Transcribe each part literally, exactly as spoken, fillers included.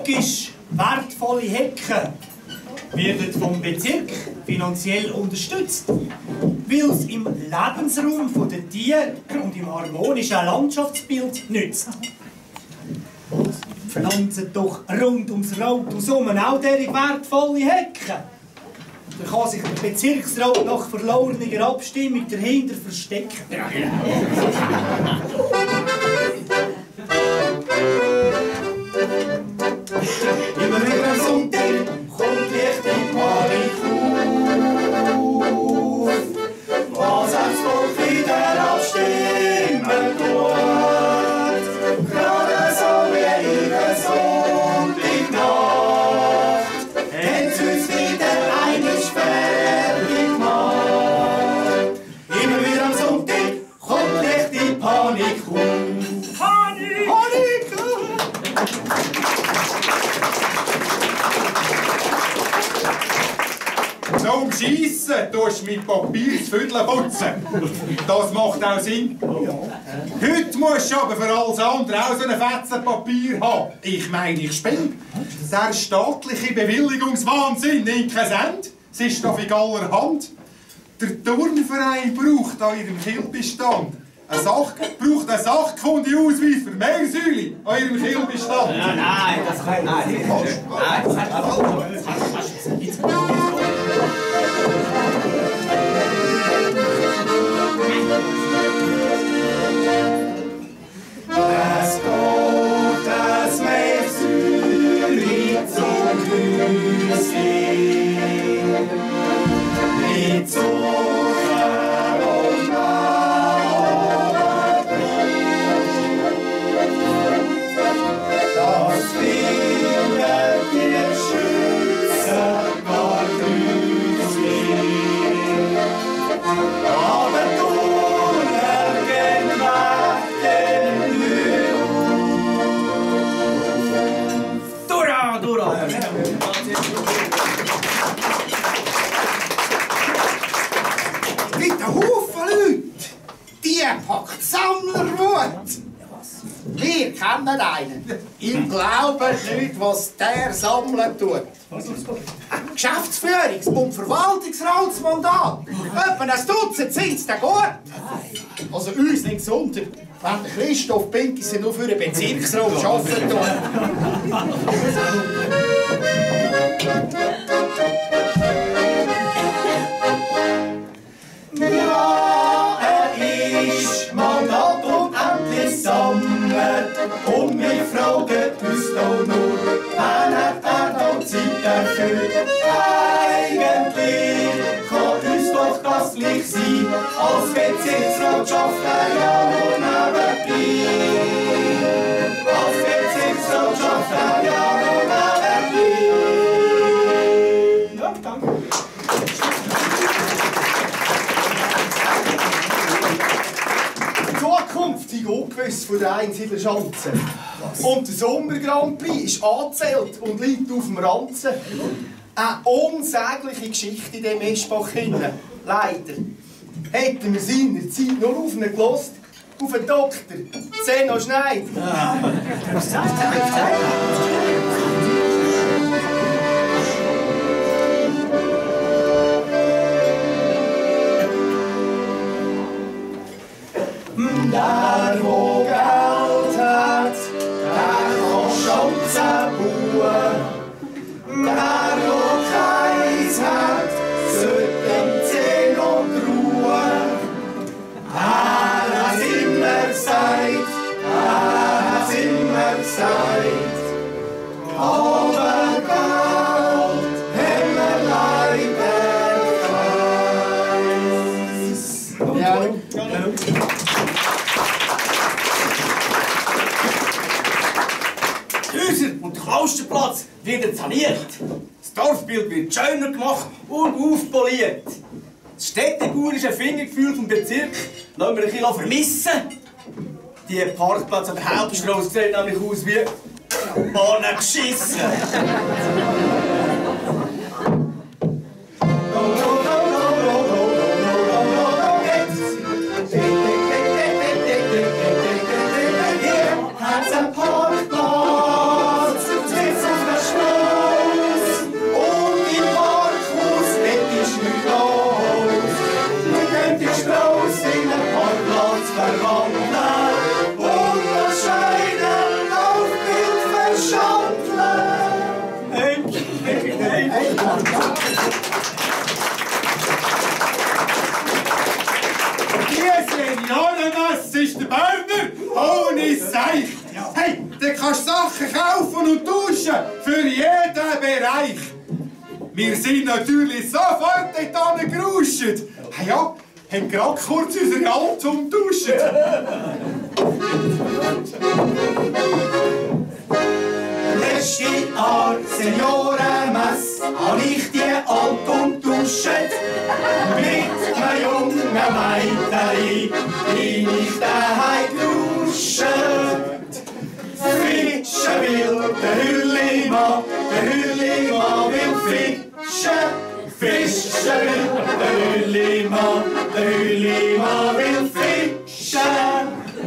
ökologisch wertvolle Hecken werden vom Bezirk finanziell unterstützt, weil es im Lebensraum der Tiere und im harmonischen Landschaftsbild nützt. Pflanzen doch rund ums Rathaus herum auch diese wertvolle Hecken. Da kann sich der Bezirksrat nach verlorener Abstimmung dahinter verstecken. Ja, immer wieder am Sonntag kommt Licht in Panik auf. Was das Volk wieder abstimmen tut. Gerade so wie in der Sonntagnacht haben sie uns wieder einmal fertig gemacht. Immer wieder am Sonntag kommt Licht in Panik auf. Panik! Panik! Zum Schiessen tust du mit Papier das Viertel putzen. Das macht auch Sinn. Heute musst du aber für alles andere auch so ein fetzen Papier haben. Ich meine, ich spinne. Der staatliche Bewilligungswahnsinn nimmt kein Ende. Es ist doch in aller Hand. Der Turnverein braucht an ihrem Kielbestand eine Sach braucht einen Sachkundeausweis für Meersäule an ihrem Kielbestand. Ja, nein, das kann nein, nein, das Es geht das Meersäule zum Hüsli mit Zucker und das findet ihr Schütze gar grüßlich. Aber Turner gehen weg den Müll. Dura, Dura! Mit einem Haufen Leute, die packt Sammlerwut. Wir kennen einen. Ihr glaubt nicht, was der sammeln tut. Geschäftsführungs- und Verwaltungsratsmandat. Etwa ein Dutzend sind es gut. Also uns nichts unter, wenn der Christoph Pinkis nur für den Bezirksrat arbeiten tut. Ja, er ist Mandat und endlich Sammler. Und wir fragen uns doch nur, wann hat er da Zeit dafür? Eigentlich kann uns doch das gleich sein, als Bezirksrat schafft er ja nur nebenbei. Als Bezirksrat schafft er ja nur nebenbei. Ja, danke. Zukünftig ungewiss von der Einsiedler Schanze. Und der Sommer Grand Prix ist angezählt und liegt auf dem Ranzen. Eine unsägliche Geschichte in diesem Eschbach hinein. Leider. Hätten wir seinerzeit nur auf ihn gehört, auf den Doktor Zeno Schneid. Der, wo Geld hat, der kann Schanzen bauen. Der, wo keins hat, sollte dem Zeno trauen. Er hat's immer gesagt, er hat's immer gesagt. Aber Geld haben wir leider keins. Ja. Und der Klausterplatz wird saniert. Das Dorfbild wird schöner gemacht und aufpoliert. Das städtebauliche Fingergefühl vom Bezirk lassen wir ein bisschen vermissen. Die Parkplatz an der Hauptstraße sieht nämlich aus wie Bahnen geschissen. Hat's ein Parkplatz, ist der Berner ohne Seich. Hey, der kannst Sachen kaufen und tauschen für jeden Bereich. Wir sind natürlich sofort dort angeruscht. Hey ja, haben gerade kurz unsere Alte umtauschen. Letzte Jahr Seniorenmesse habe ich die Alte umtauscht. Mit einem jungen Mädchen bin ich daheim geruscht. Fischen will der Hüllimann, der Hüllimann will fischen. Fischen will der Hüllimann, der Hüllimann will fischen.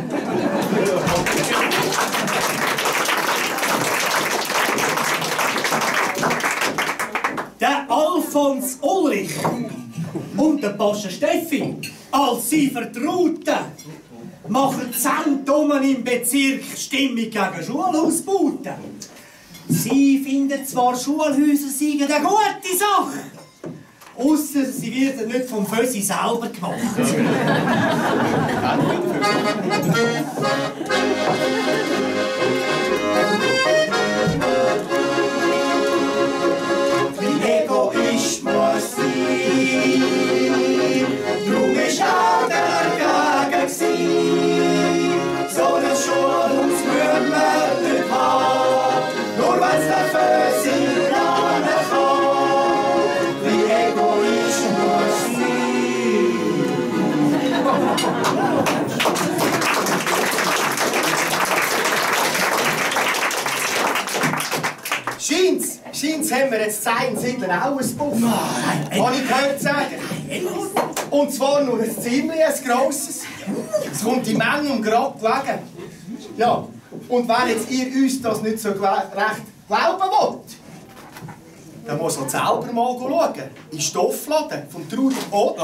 Der Alfons Ulrich und der Pascha Steffi als sie Vertrauten machen Zentrum im Bezirk Stimmung gegen Schulhausbauten. Sie finden zwar, Schulhäuser seien eine gute Sache, ausser sie werden nicht vom Fösi selber gemacht. Wie Egoist muss sein, drum ist auch dagegen gewesen. So ein Schulhaus müssen wir nicht haben, nur wenn's der Fösi planen kann. Wie Egoist muss sein. Scheint's, scheint's haben wir jetzt in Siedler auch ein Buff. Nein, kann ich gehört sagen. Und zwar nur ein ziemlich ein grosses. Es kommt die Menge um gerade gelegen. Ja, und wenn jetzt ihr uns das nicht so recht glauben wollt, dann muss man selber mal schauen. In Stoffladen vom Trudi Pot.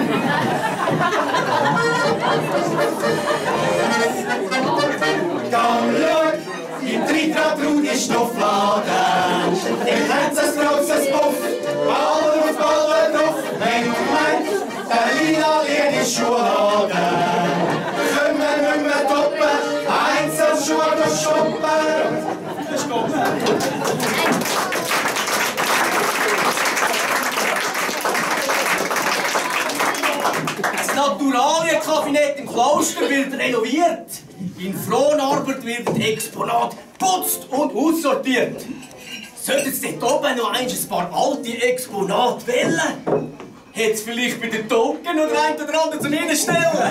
Gang schau, im Tritra Trudi Stoffladen. Ihr kennt ein grosses Buff, Ballen auf Ballen drauf. Wenn du meinst, der Lila Lien ist Schuhladen. Können wir nicht mehr toppen, Einzelschuhe shoppen. Das Naturalienkabinett im Kloster wird renoviert. In Fronarbeit werden Exponate geputzt und aussortiert. Sollten Sie dort oben noch ein paar alte Exponate wählen? Hätte es vielleicht bei den Token oder ein oder andere zu Ihnen stellen?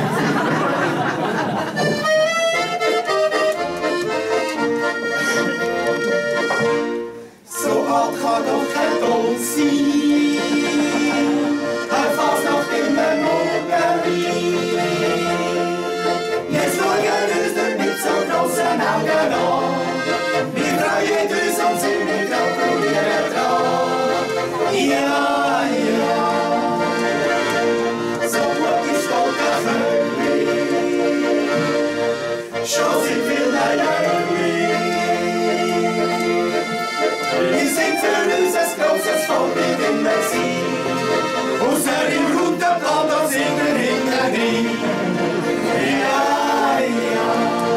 So alt kann doch kein Tod sein. Er fasst nach dem Morgenwein. Jetzt schauen uns dort mit so grossen Augen an. Wir freuen uns und sind mit gratulieren dran. Ja, ja. So gut ist doch ein König. Schon sind viele Jahre. Wir sind für uns ein grosses Vorbild immer gewesen. Ausser im Routenplan, da sind wir hinten. Ja, ja.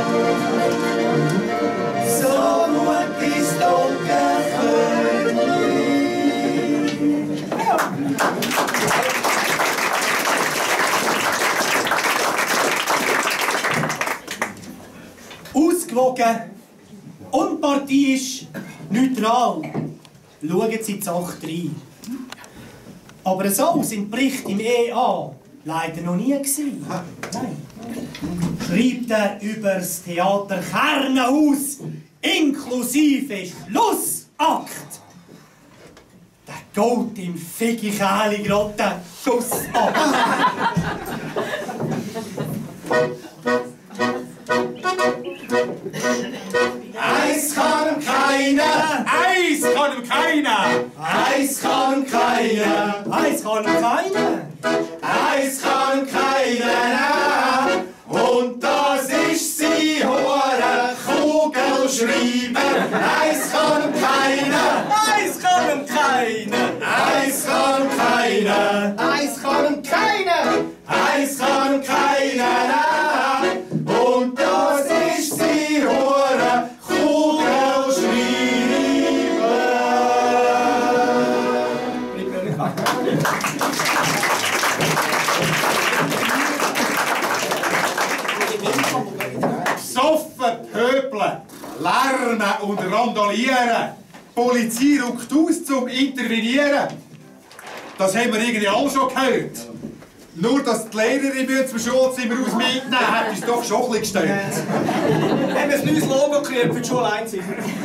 So gut ist doch ein König. Ja. Ausgewogen, unparteiisch, neutral. Schauen Sie die Sache rein. Aber so sind Berichte im E A leider noch nie gewesen. Nein. Schreibt er über das Theater Kernenhaus inklusive Schlussakt. Der geht im Figichäli gerade den Schuss ab. Eis kann ihm keiner! Eis kann ihm keiner! Eis kann ihm keiner! Eis kann ihm keiner! Eis kann ihm keiner! Und das ist sie hohe Kugelschreiber! Eis kann ihm keiner! Eis kann ihm keiner! Eis kann ihm keiner! Eis kann ihm keiner! Eis kann ihm keiner! Besoffen pöbeln, lärmen und randalieren. Die Polizei rückt aus, zum intervenieren. Das haben wir irgendwie alle schon gehört. Nur, dass die Lehrerin zum Schulzimmer aus mitnehmen, hat uns doch schon ein bisschen gestört. Wir haben ein neues Logo gekriegt für die Schule einziehen.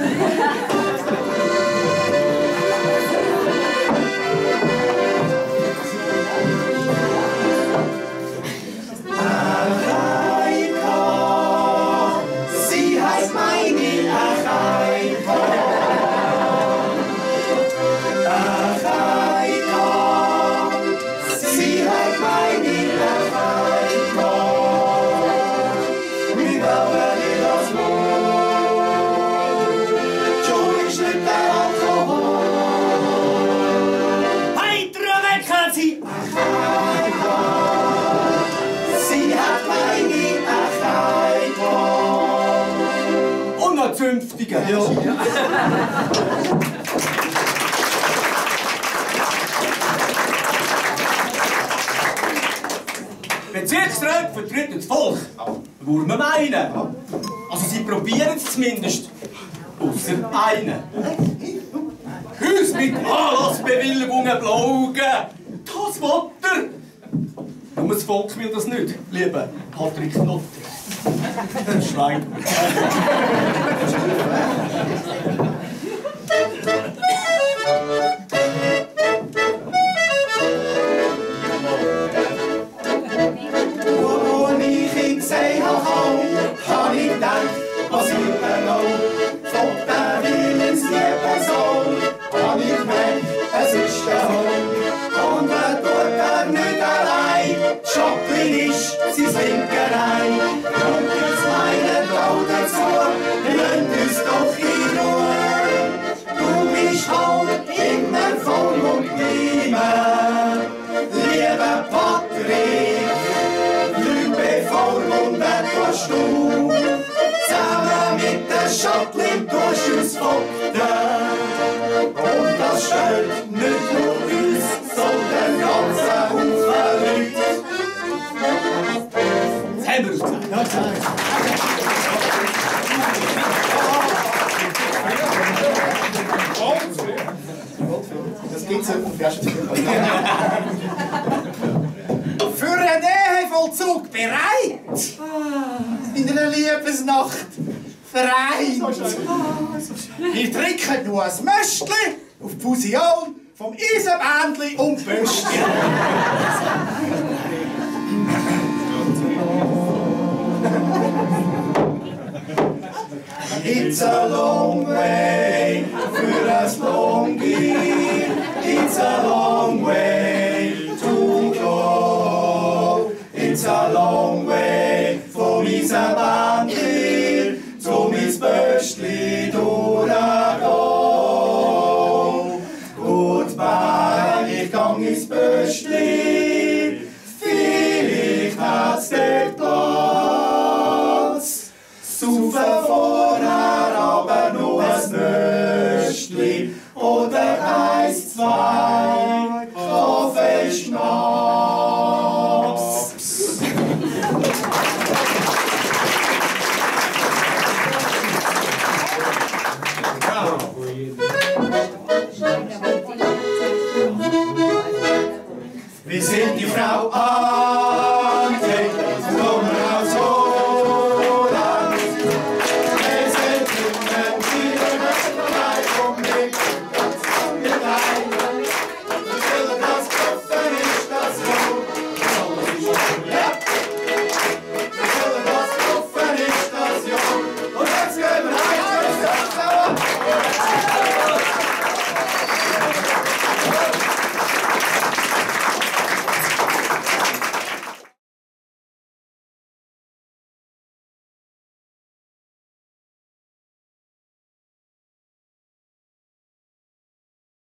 Sie heißt meine Achaika. Achaika. Sie heißt meine Achaika. Wir bauen ihr das Mond. Schon ist nicht der Alkohol. Hey, Trümmecker, Sie! Achaika. Sie hat meine Achaika. Und noch zünftige. Ja. Bezirksrat vertritt das Volk. Würde man meinen. Also sie probieren es zumindest. Ausser einen. Uns mit Anlassbewilligungen blaugen. Das will er. Nur das Volk will das nicht, lieber Patrick Notter. Schwein. Als ich ihn gesehen habe, habe ich gedacht, was ich noch von der willenslieben Sohn. Habe ich gemerkt, es ist der Hund. Und er tut er nicht allein. Jacqueline ist sein Zwinkerei. Und jetzt meinen auch dazu, lasst uns doch in Ruhe. Du bist halt immer voll und bleiben. Lieber Patrick, Lübe vorwunden tust du. Zusammen mit der Jacqueline tust du uns fochten. Und das stört nicht nur uns, sondern ganze Haufen Leute. Jetzt haben wir es gesagt. Das geht so fest. Für einen Ehevollzug bereit! In einer Liebesnacht vereint! Wir trinken nur ein Möstli auf die Fusion vom Eisenbändli und Böstli. It's a long way für das Longi. It's a long way to go. It's a long way von unserem Bändli zum ins Böstli durchgehen. Goodbye, ich gang ins Böstli. Vielleicht hat's dort Platz. Saufen vorher aber nur ein Nöstli.